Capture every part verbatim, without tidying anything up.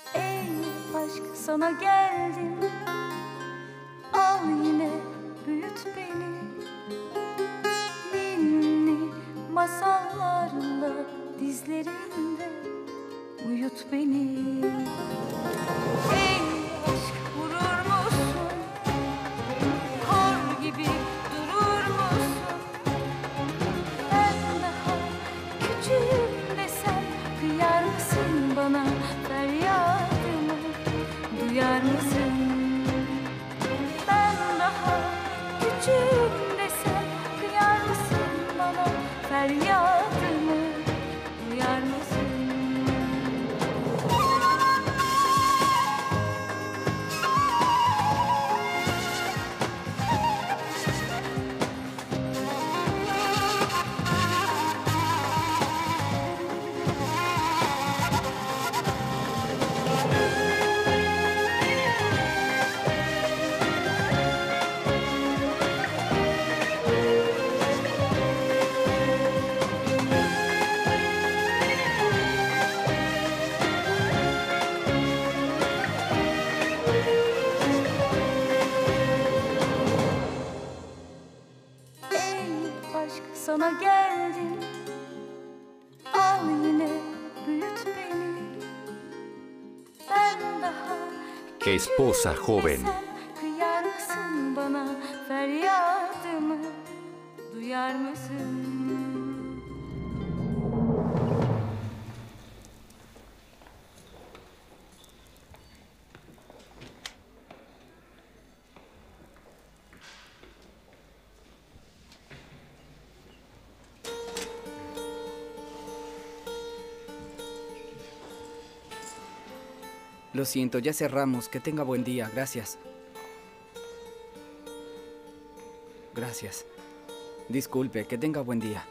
Ey aşk, sana geldim. Al yine büyüt beni. Ninni masallarla dizlerinde uyut beni. Ey aşk, vurur musun? Kor gibi durur musun? Ben daha küçüğüm desem kıyar mısın bana? Feryadımı duyar mısın? Ben daha küçüğüm desem kıyar mısın bana? Feryadımı duyar mısın? Sana geldim, al yine büyüt beni. Ben daha Esposa joven. kıyar mısın bana? Feryadımı duyar mısın? Lo siento, ya cerramos. Que tenga buen día. Gracias. Gracias. Disculpe, que tenga buen día.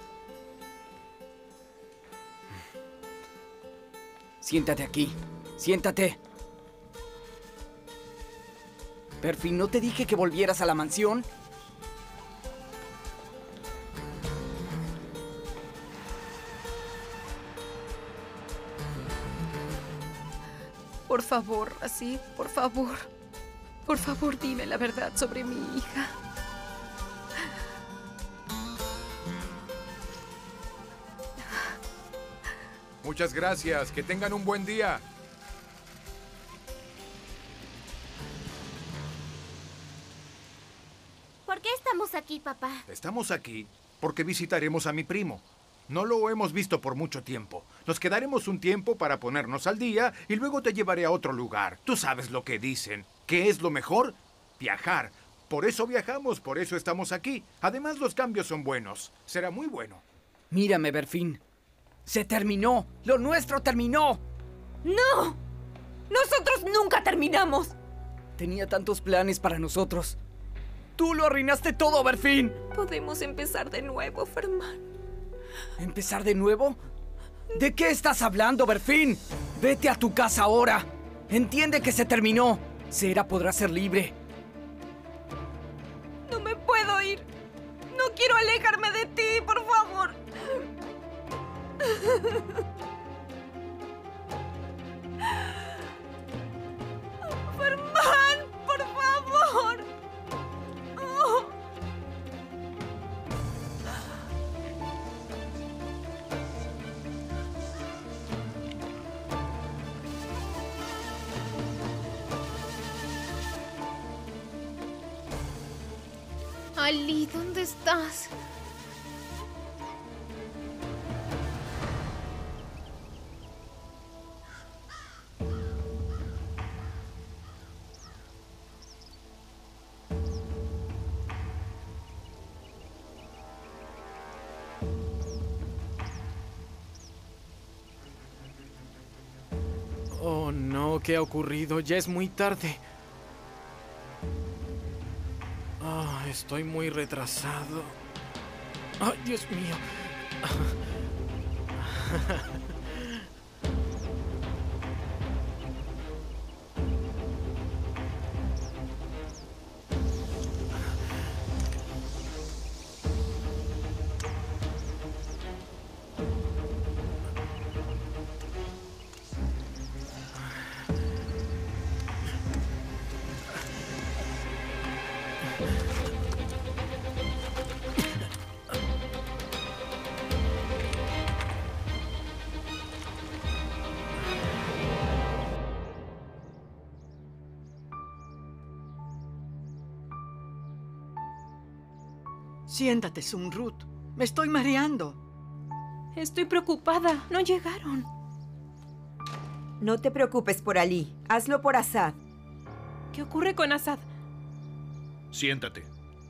Siéntate aquí. Siéntate. Perfin, ¿no te dije que volvieras a la mansión? Por favor, así, por favor. Por favor, dime la verdad sobre mi hija. Muchas gracias. Que tengan un buen día. ¿Por qué estamos aquí, papá? Estamos aquí porque visitaremos a mi primo. No lo hemos visto por mucho tiempo. Nos quedaremos un tiempo para ponernos al día y luego te llevaré a otro lugar. Tú sabes lo que dicen. ¿Qué es lo mejor? Viajar. Por eso viajamos, por eso estamos aquí. Además, los cambios son buenos. Será muy bueno. Mírame, Perfin. ¡Se terminó! ¡Lo nuestro terminó! ¡No! ¡Nosotros nunca terminamos! Tenía tantos planes para nosotros. ¡Tú lo arruinaste todo, Perfin! Podemos empezar de nuevo, Ferman. ¿Empezar de nuevo? ¿De qué estás hablando, Perfin? Vete a tu casa ahora. Entiende que se terminó. Sera podrá ser libre. No me puedo ir. No quiero alejarme de ti, por favor. Ferman, por favor. Oh. Ali, ¿dónde estás? Oh, no, ¿qué ha ocurrido? Ya es muy tarde. Ah, estoy muy retrasado. ¡Ay, Dios mío! Siéntate, Zumrud. Me estoy mareando. Estoy preocupada. No llegaron. No te preocupes por Ali. Hazlo por Assad. ¿Qué ocurre con Assad? Siéntate.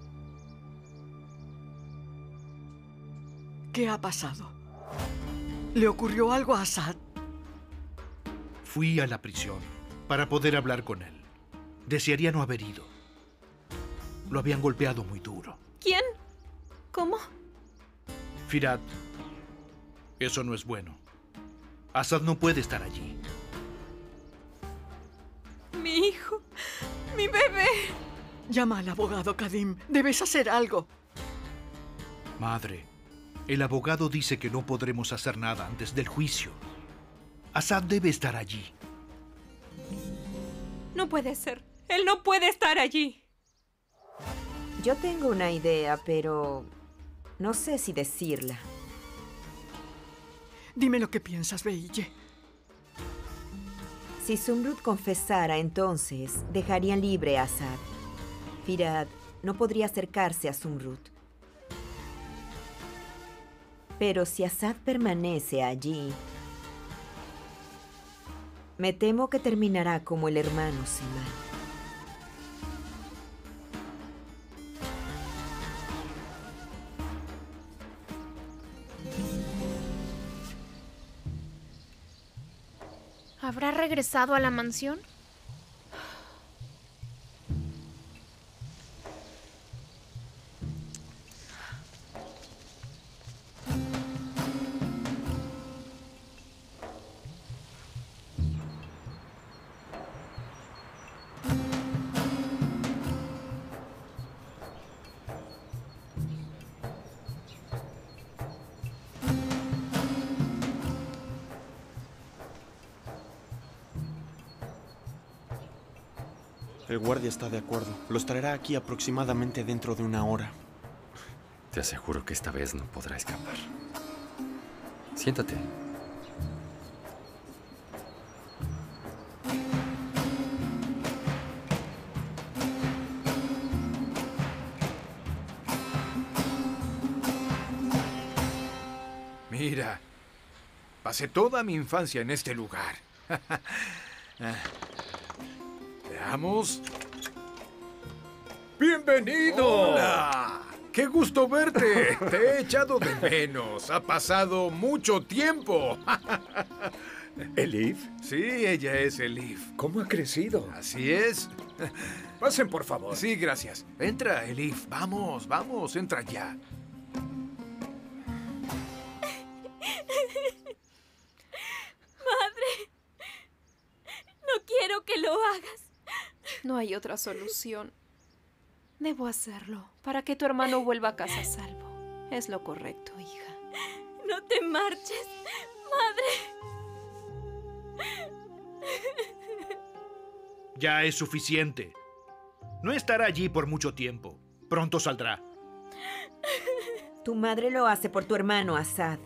¿Qué ha pasado? ¿Le ocurrió algo a Assad? Fui a la prisión para poder hablar con él. Desearía no haber ido. Lo habían golpeado muy duro. ¿Quién? ¿Cómo? Firat, eso no es bueno. Assad no puede estar allí. Mi hijo. Mi bebé. Llama al abogado, Kadim. Debes hacer algo. Madre, el abogado dice que no podremos hacer nada antes del juicio. Assad debe estar allí. No puede ser. Él no puede estar allí. Yo tengo una idea, pero no sé si decirla. Dime lo que piensas, Beille. Si Zumrud confesara, entonces dejarían libre a Assad. Firat no podría acercarse a Zumrud. Pero si Assad permanece allí, me temo que terminará como el hermano Simal. ¿Habrá regresado a la mansión? El guardia está de acuerdo. Los traerá aquí aproximadamente dentro de una hora. Te aseguro que esta vez no podrá escapar. Siéntate. Mira, pasé toda mi infancia en este lugar. Veamos. ¡Bienvenido! ¡Hola! ¡Qué gusto verte! Te he echado de menos. Ha pasado mucho tiempo. ¿Elif? Sí, ella es Elif. ¿Cómo ha crecido? Así es. Pasen, por favor. Sí, gracias. Entra, Elif. Vamos, vamos, entra ya. Madre, no quiero que lo hagas. No hay otra solución. Debo hacerlo para que tu hermano vuelva a casa a salvo. Es lo correcto, hija. No te marches, madre. Ya es suficiente. No estará allí por mucho tiempo. Pronto saldrá. Tu madre lo hace por tu hermano Assad.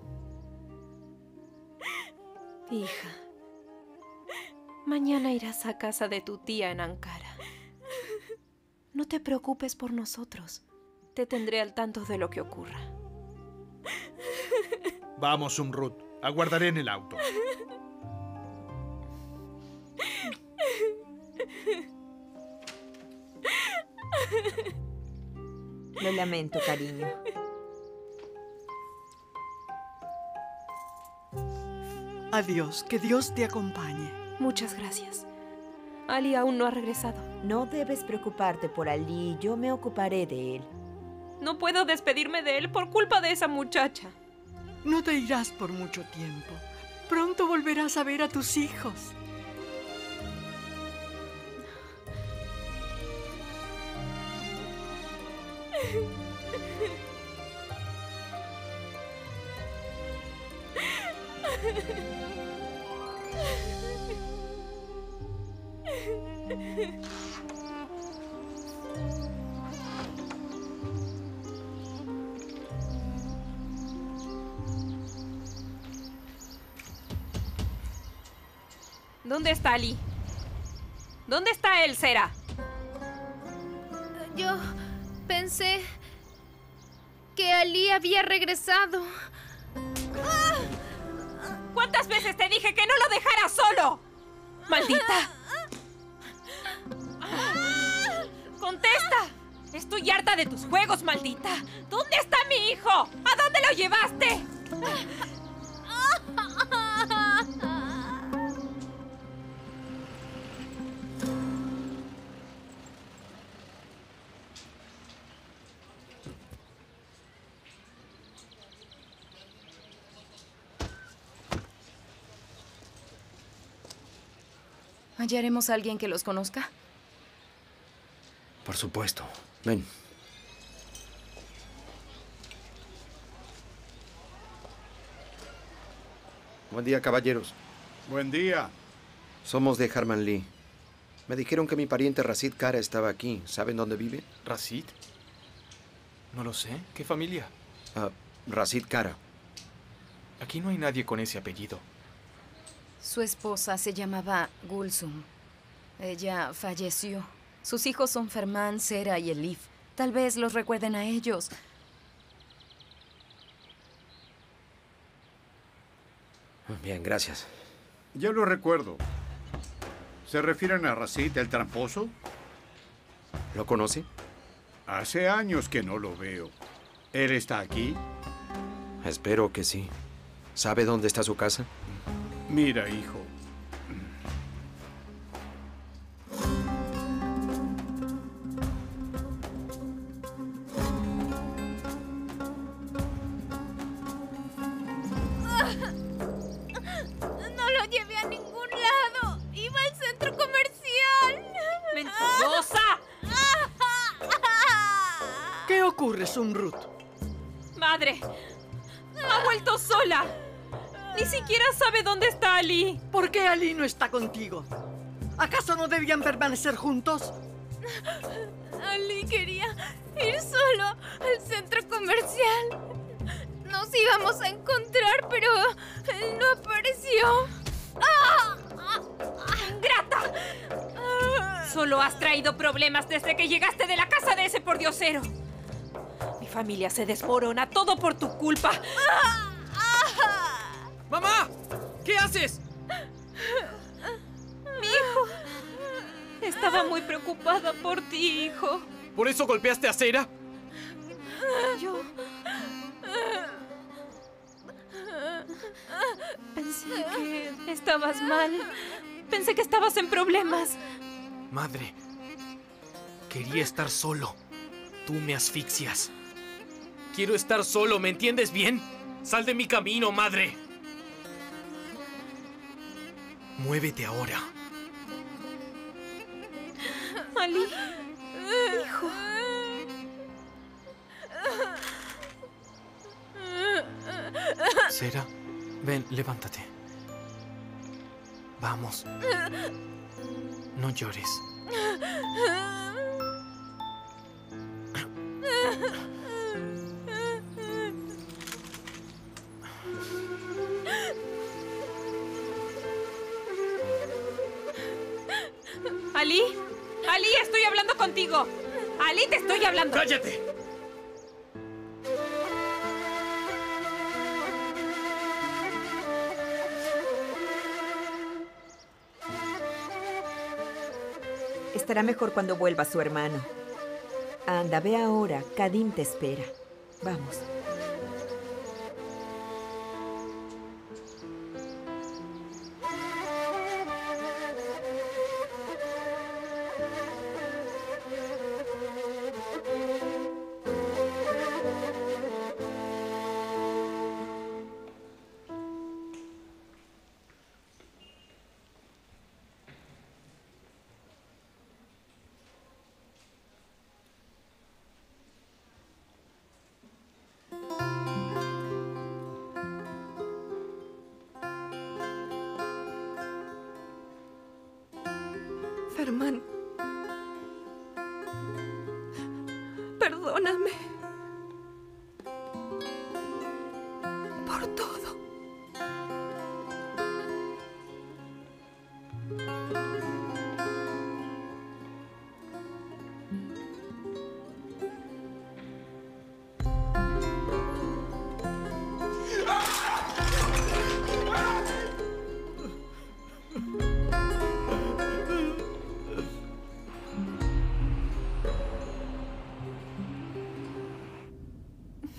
Hija, mañana irás a casa de tu tía en Ankara. No te preocupes por nosotros. Te tendré al tanto de lo que ocurra. Vamos, Zumrud. Aguardaré en el auto. Lo lamento, cariño. Adiós. Que Dios te acompañe. Muchas gracias. Ali aún no ha regresado. No debes preocuparte por Ali. Yo me ocuparé de él. No puedo despedirme de él por culpa de esa muchacha. No te irás por mucho tiempo. Pronto volverás a ver a tus hijos. ¿Dónde está Ali? ¿Dónde está él, Sera? Yo pensé... que Ali había regresado. ¿Cuántas veces te dije que no lo dejaras solo? ¡Maldita! ¡Contesta! Estoy harta de tus juegos, maldita. ¿Dónde está mi hijo? ¿A dónde lo llevaste? ¿Hallaremos a alguien que los conozca? Por supuesto. Ven. Buen día, caballeros. Buen día. Somos de Harman Lee. Me dijeron que mi pariente Rashid Kara estaba aquí. ¿Saben dónde vive? ¿Rashid? No lo sé. ¿Qué familia? Uh, Rashid Kara. Aquí no hay nadie con ese apellido. Su esposa se llamaba Gulsum. Ella falleció. Sus hijos son Ferman, Sera y Elif. Tal vez los recuerden a ellos. Bien, gracias. Yo lo recuerdo. ¿Se refieren a Rashid el tramposo? ¿Lo conoce? Hace años que no lo veo. ¿Él está aquí? Espero que sí. ¿Sabe dónde está su casa? Mira, hijo. No lo llevé a ningún lado. Iba al centro comercial. ¡Mentirosa! ¿Qué ocurre, Sumrut? ¡Madre! ¡Ha vuelto sola! Ni siquiera sabe dónde está Ali. ¿Por qué Ali no está contigo? ¿Acaso no debían permanecer juntos? Ali quería ir solo al centro comercial. Nos íbamos a encontrar, pero él no apareció. ¡Ingrata! Solo has traído problemas desde que llegaste de la casa de ese pordiosero. Mi familia se desmorona, todo por tu culpa. ¡Mamá! ¿Qué haces? Mi hijo. Estaba muy preocupada por ti, hijo. ¿Por eso golpeaste a Sera? Yo... Pensé que estabas mal. Pensé que estabas en problemas. Madre, quería estar solo. Tú me asfixias. Quiero estar solo, ¿me entiendes bien? Sal de mi camino, madre. Muévete ahora. Ali, hijo. Sera, ven, levántate. Vamos. No llores. Ali, Ali, estoy hablando contigo. Ali, te estoy hablando. ¡Cállate! Estará mejor cuando vuelva su hermano. Anda, ve ahora. Kadim te espera. Vamos. Ferman. Perdóname. Por todo.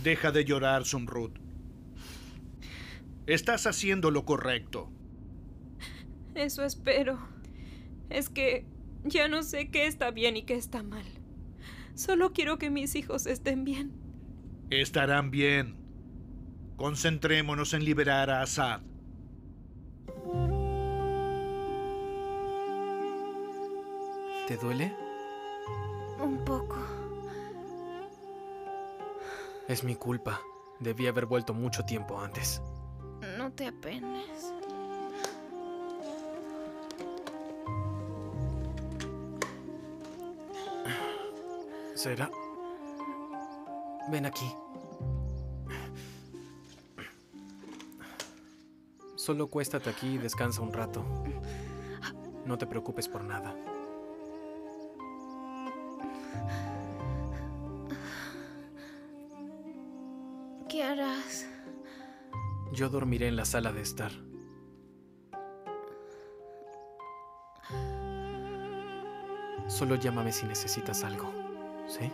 Deja de llorar, Zumrud. Estás haciendo lo correcto. Eso espero. Es que ya no sé qué está bien y qué está mal. Solo quiero que mis hijos estén bien. Estarán bien. Concentrémonos en liberar a Assad. ¿Te duele? Un poco. Es mi culpa. Debí haber vuelto mucho tiempo antes. No te apenes. ¿Será? Ven aquí. Solo acuéstate aquí y descansa un rato. No te preocupes por nada. ¿Qué harás? Yo dormiré en la sala de estar. Solo llámame si necesitas algo, ¿sí?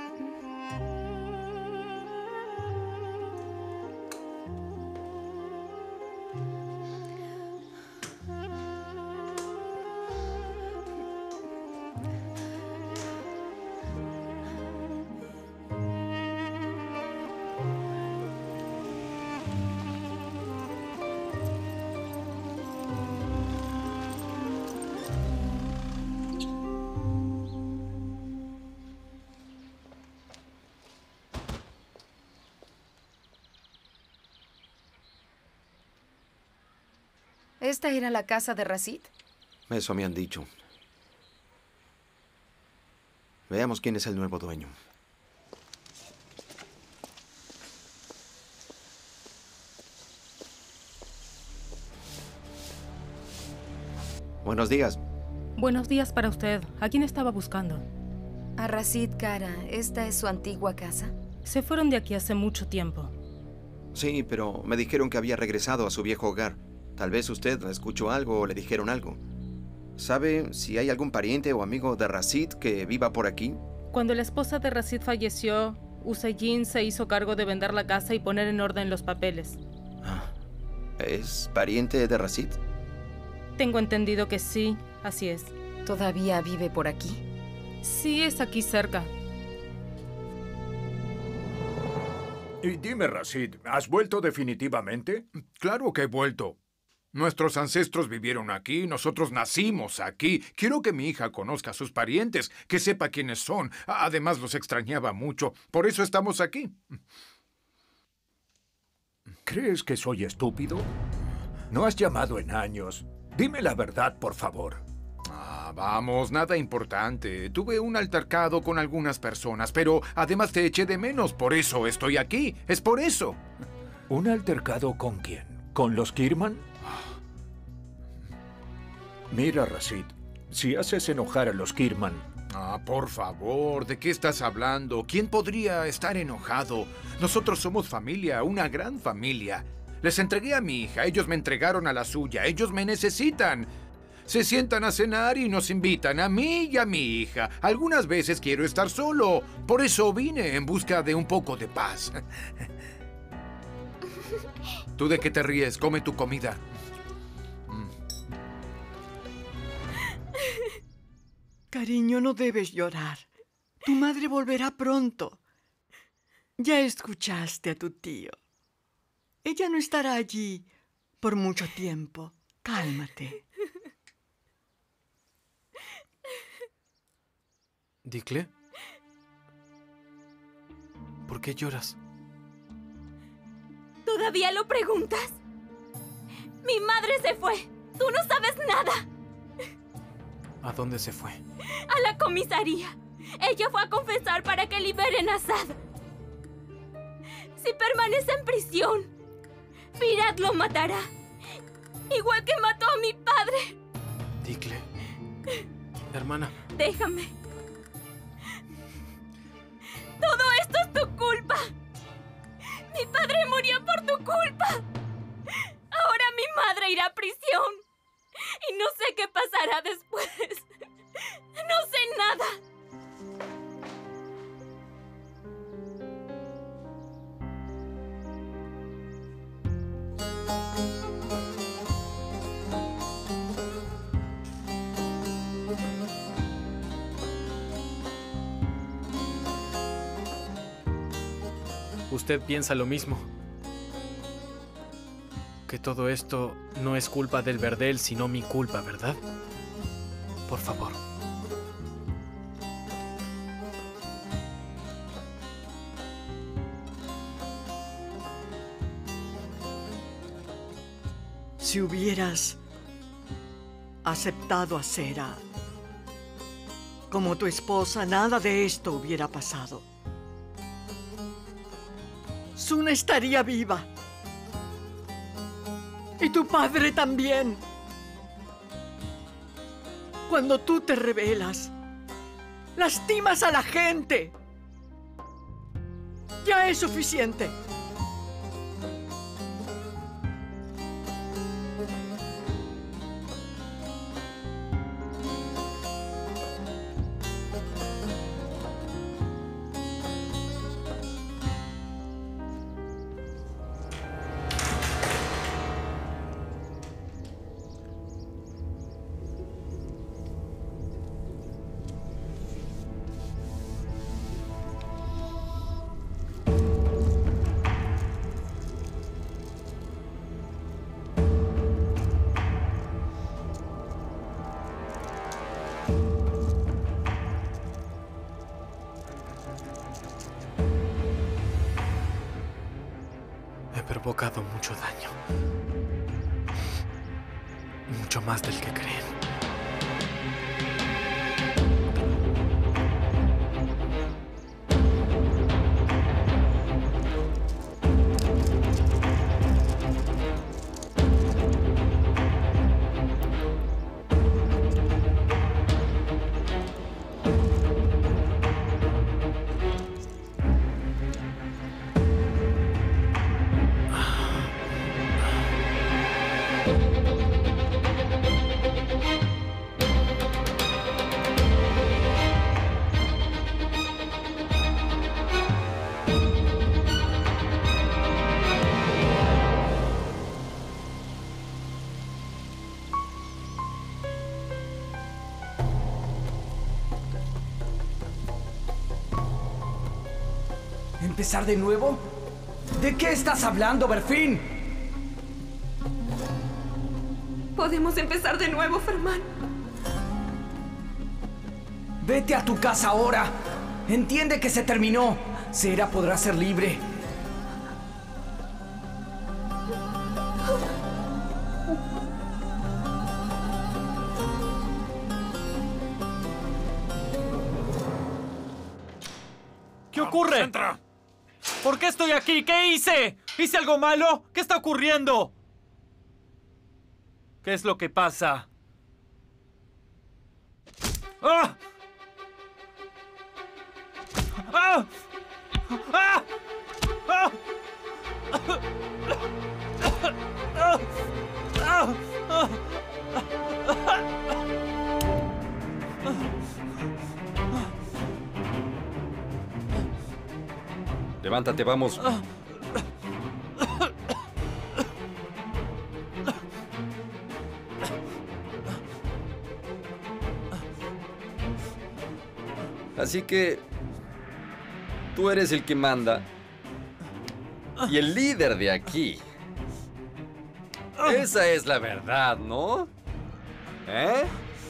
¿Esta era la casa de Rashid? Eso me han dicho. Veamos quién es el nuevo dueño. Buenos días. Buenos días para usted. ¿A quién estaba buscando? A Rashid Kara. ¿Esta es su antigua casa? Se fueron de aquí hace mucho tiempo. Sí, pero me dijeron que había regresado a su viejo hogar. Tal vez usted escuchó algo o le dijeron algo. ¿Sabe si hay algún pariente o amigo de Rashid que viva por aquí? Cuando la esposa de Rashid falleció, Hussein se hizo cargo de vender la casa y poner en orden los papeles. ¿Es pariente de Rashid? Tengo entendido que sí, así es. ¿Todavía vive por aquí? Sí, es aquí cerca. Y dime, Rashid, ¿has vuelto definitivamente? Claro que he vuelto. Nuestros ancestros vivieron aquí, nosotros nacimos aquí. Quiero que mi hija conozca a sus parientes, que sepa quiénes son. Además, los extrañaba mucho. Por eso estamos aquí. ¿Crees que soy estúpido? No has llamado en años. Dime la verdad, por favor. Ah, vamos, nada importante. Tuve un altercado con algunas personas, pero además te eché de menos. Por eso estoy aquí. Es por eso. ¿Un altercado con quién? ¿Con los Kirman? Mira, Rashid, si haces enojar a los Kirman... Ah, por favor, ¿de qué estás hablando? ¿Quién podría estar enojado? Nosotros somos familia, una gran familia. Les entregué a mi hija, ellos me entregaron a la suya, ellos me necesitan. Se sientan a cenar y nos invitan a mí y a mi hija. Algunas veces quiero estar solo, por eso vine en busca de un poco de paz. ¿Tú de qué te ríes? Come tu comida. Cariño, no debes llorar. Tu madre volverá pronto. Ya escuchaste a tu tío. Ella no estará allí por mucho tiempo. Cálmate. ¿Dicle? ¿Por qué lloras? ¿Todavía lo preguntas? Mi madre se fue. Tú no sabes nada. ¿A dónde se fue? A la comisaría. Ella fue a confesar para que liberen a Assad. Si permanece en prisión, Firat lo matará. Igual que mató a mi padre. Dicle. Hermana. Déjame. Todo esto es tu culpa. Mi padre murió por tu culpa. Ahora mi madre irá a prisión. Y no sé qué pasará después. No sé nada. usted piensa lo mismo. Que todo esto no es culpa del Verdel, sino mi culpa, ¿verdad? Por favor. Si hubieras aceptado a Sera como tu esposa, nada de esto hubiera pasado. Suna estaría viva. Y tu padre también. Cuando tú te rebelas, lastimas a la gente. Ya es suficiente. He provocado mucho daño. Mucho más del que creen. ¿Empezar de nuevo? ¿De qué estás hablando, Berfín? Podemos empezar de nuevo, Fermán. Vete a tu casa ahora. Entiende que se terminó. Sera podrá ser libre. ¿Qué ocurre? Entra. ¿Por qué estoy aquí? ¿Qué hice? ¿Hice algo malo? ¿Qué está ocurriendo? ¿Qué es lo que pasa? ¡Ah! ¡Ah! ¡Ah! ¡Ah! ¡Ah! ¡Ah! ¡Ah! Levántate, vamos. Así que tú eres el que manda y el líder de aquí. Esa es la verdad, ¿no? ¿Eh?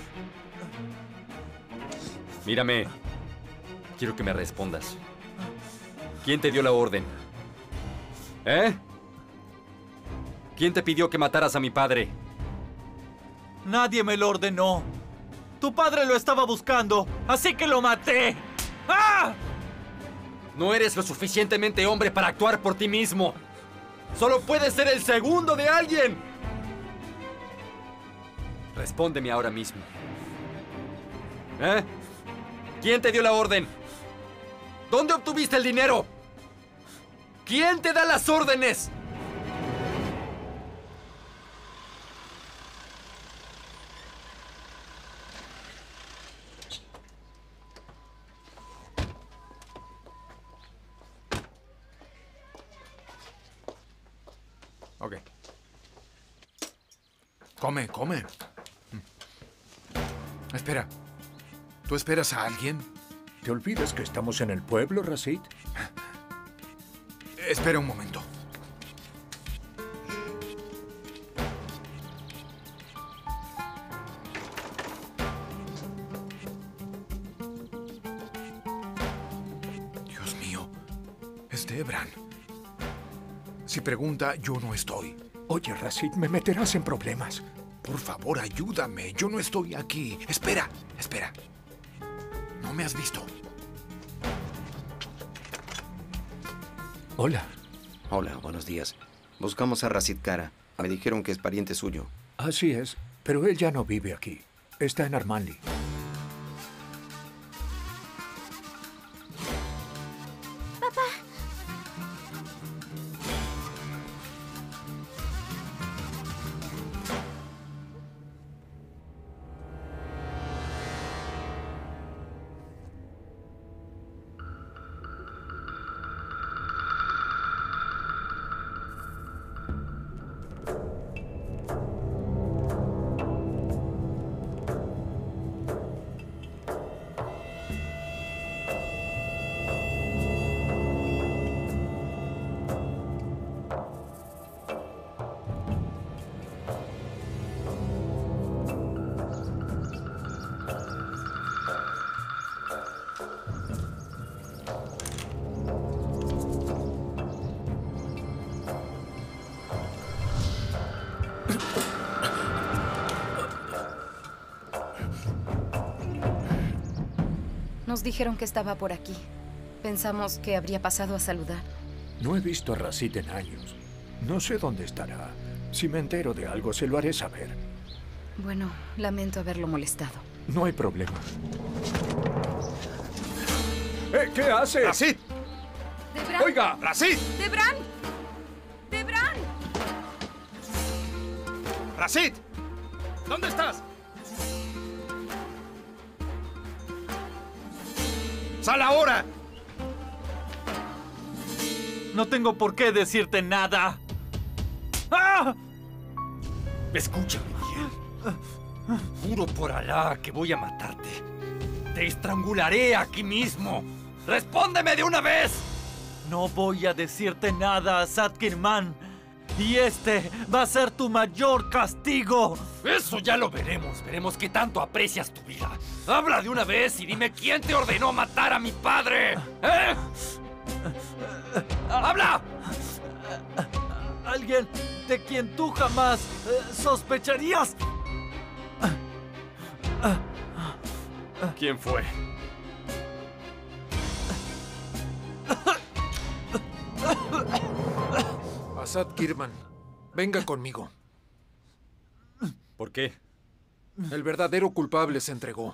Mírame. Quiero que me respondas. ¿Quién te dio la orden? ¿Eh? ¿Quién te pidió que mataras a mi padre? Nadie me lo ordenó. Tu padre lo estaba buscando, así que lo maté. ¡Ah! No eres lo suficientemente hombre para actuar por ti mismo. Solo puedes ser el segundo de alguien. Respóndeme ahora mismo. ¿Eh? ¿Quién te dio la orden? ¿Dónde obtuviste el dinero? ¿Quién te da las órdenes? Ok. Come, come. Espera. ¿Tú esperas a alguien? ¿Te olvidas que estamos en el pueblo, Racid? Espera un momento. Dios mío, es Debran. Si pregunta, yo no estoy. Oye, Rashid, me meterás en problemas. Por favor, ayúdame. Yo no estoy aquí. Espera, espera. ¿No me has visto? Hola. Hola, buenos días. Buscamos a Rashid Kara. Me dijeron que es pariente suyo. Así es, pero él ya no vive aquí. Está en Armanli. Papá. Nos dijeron que estaba por aquí. Pensamos que habría pasado a saludar. No he visto a Rashid en años. No sé dónde estará. Si me entero de algo, se lo haré saber. Bueno, lamento haberlo molestado. No hay problema. ¿Eh, ¿Qué hace? ¡Rashid! ¡Debran! ¡Oiga! ¡Rashid! ¡Debran! ¡Debran! ¡Rashid! ¿Dónde estás? ¡Sal ahora! No tengo por qué decirte nada. ¡Ah! Escúchame bien. Juro por Alá que voy a matarte. Te estrangularé aquí mismo. ¡Respóndeme de una vez! No voy a decirte nada, Asad Kirman. Y este va a ser tu mayor castigo. Eso ya lo veremos. Veremos qué tanto aprecias tu vida. Habla de una vez y dime quién te ordenó matar a mi padre. ¿Eh? ¡Habla! Alguien de quien tú jamás eh, sospecharías. ¿Quién fue? Asad Kirman, venga conmigo. ¿Por qué? El verdadero culpable se entregó.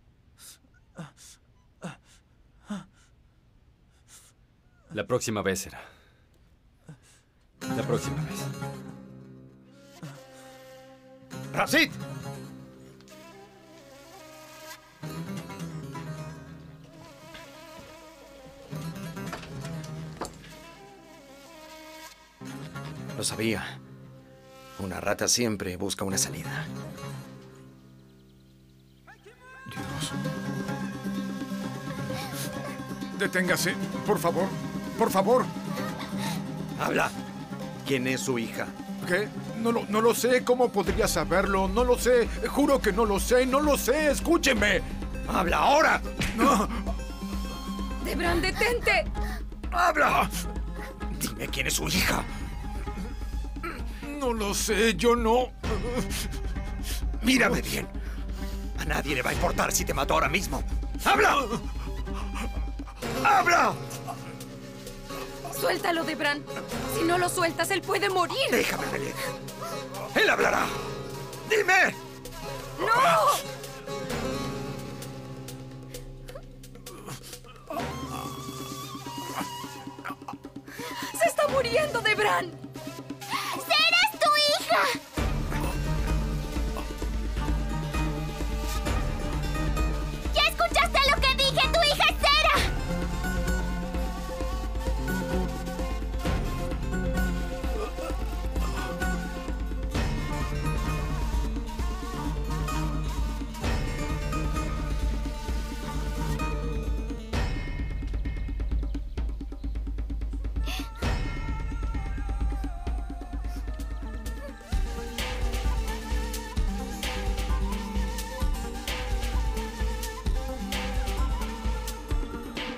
La próxima vez será. La próxima vez. ¡Rashid! Lo sabía. Una rata siempre busca una salida. Dios. Deténgase, por favor. Por favor. ¡Habla! ¿Quién es su hija? ¿Qué? No lo, no lo sé. ¿Cómo podría saberlo? No lo sé. Juro que no lo sé. No lo sé. Escúcheme. ¡Habla ahora! No. ¡Debran, detente! ¡Habla! Dime quién es su hija. No lo sé. Yo no. Mírame bien. A nadie le va a importar si te mato ahora mismo. ¡Habla! ¡Habla! Suéltalo, Debran. Si no lo sueltas, él puede morir. Déjame, Melek. Él hablará. ¡Dime! ¡No! ¡Se está muriendo, Debran! ¡Sera es tu hija! ¿Ya escuchaste lo que dije? ¡Tu hija es Sera!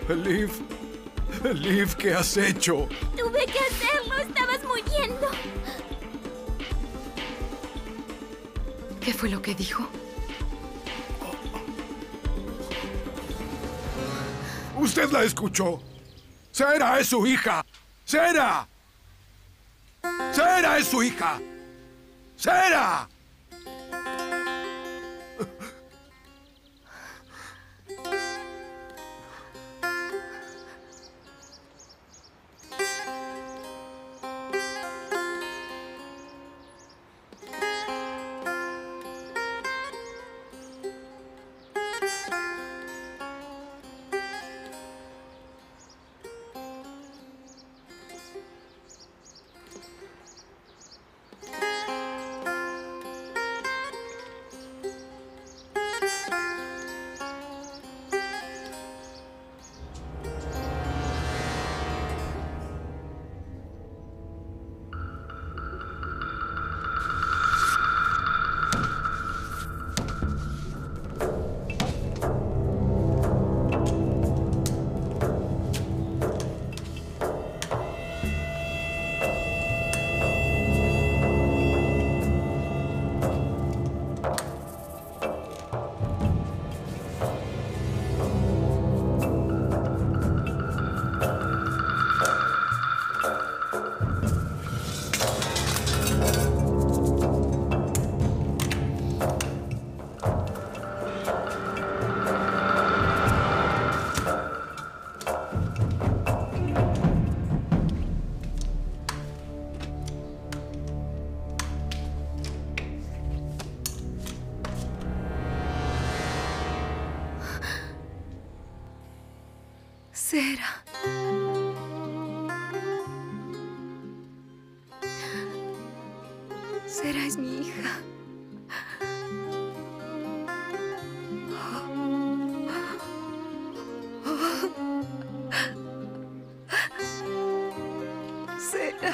Elif, Elif, ¿qué has hecho? Tuve que hacerlo, estabas muriendo. ¿Qué fue lo que dijo? ¿Usted la escuchó? ¡Sera es su hija! ¡Sera! ¡Sera es su hija! ¡Sera! Sera. Sera es mi hija. Sera.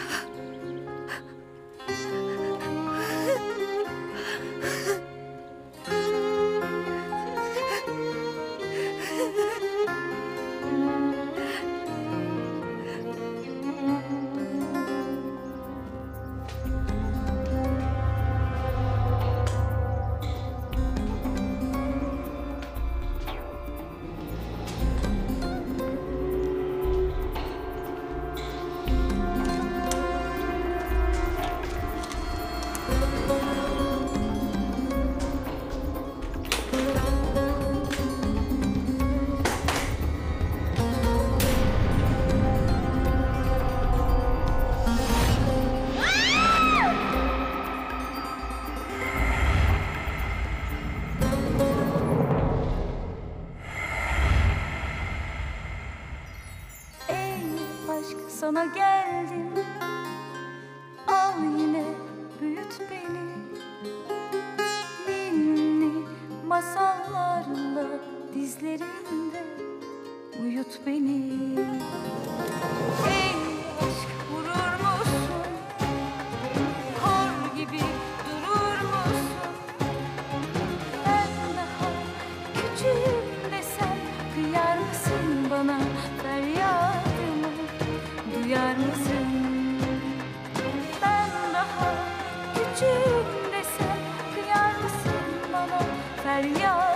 Sana geldim, al yine büyüt beni. Ninni masallarla dizlerinde uyut beni. Ey aşk, vurur musun? Kor gibi durur musun? Ben daha küçüğüm desem kıyar mısın bana feryadımı? Duyar mısın? Ben daha küçüğüm desem kıyar mısın bana feryat?